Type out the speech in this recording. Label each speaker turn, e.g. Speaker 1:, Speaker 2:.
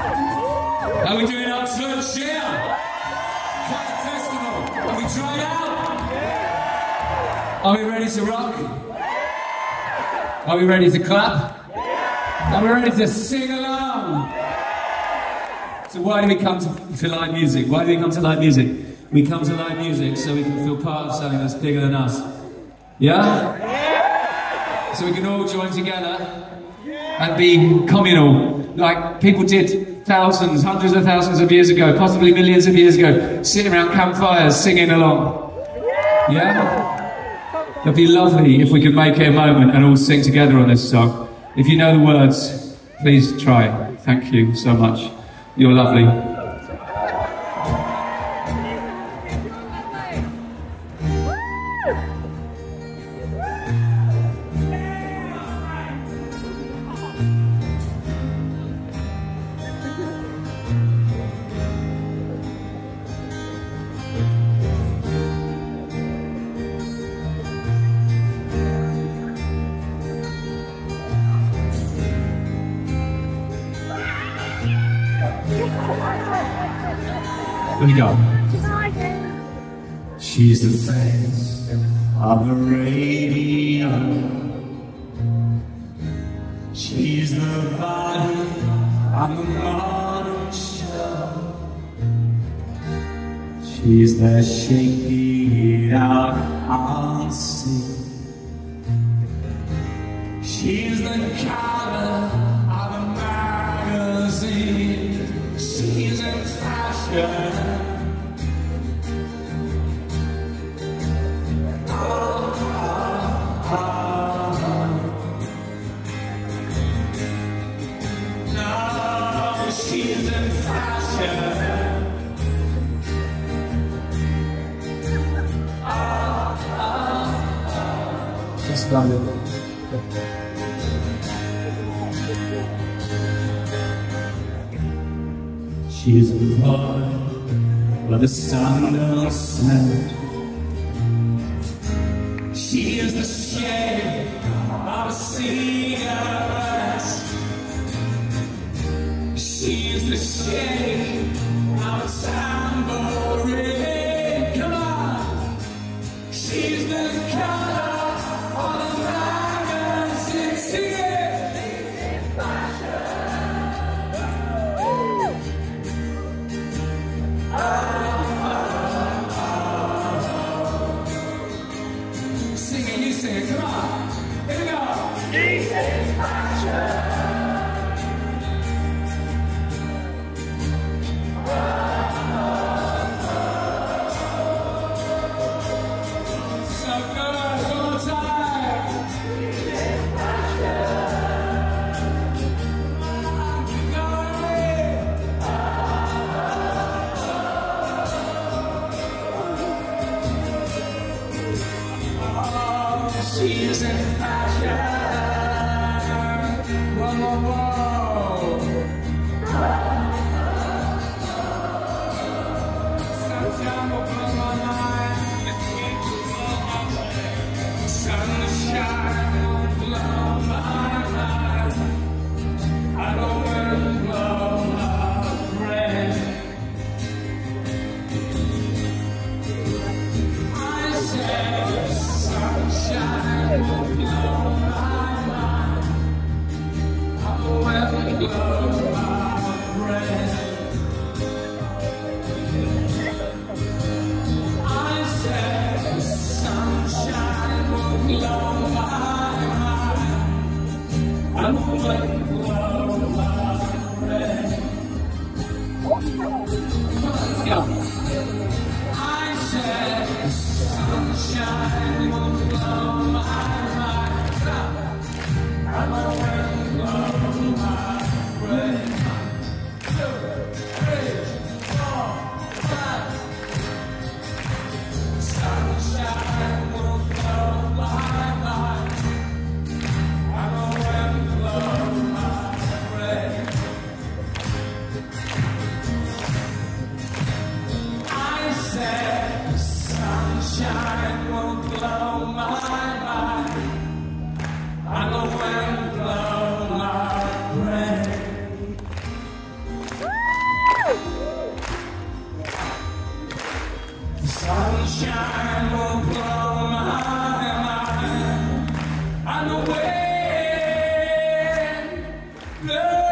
Speaker 1: How are we doing, Oxford? Cheer! Quiet Festival. Have we tried out? Are we ready to rock? Are we ready to clap? Are we ready to sing along? So why do we come to live music? Why do we come to live music? We come to live music so we can feel part of something that's bigger than us. Yeah? So we can all join together and be communal, like people did thousands, hundreds of thousands of years ago, possibly millions of years ago, sitting around campfires singing along. Yeah? It'd be lovely if we could make it a moment and all sing together on this song. If you know the words, please try. Thank you so much. You're lovely. Here we go. She's the face on the radio. She's the body on the morning show. She's the shaking it out on scene. She's the cover of a magazine. She's in fashion. She's in fashion. Just done it. She's a boy where the sun don't set. She is the shade of a cigarette. She is the shade of a tambourine. Come on! She's the color of the magazine. Sing it! Sing it, you sing it, come on! Here we go! She's in fashion. sunshine will blow my mind, and the wind blows.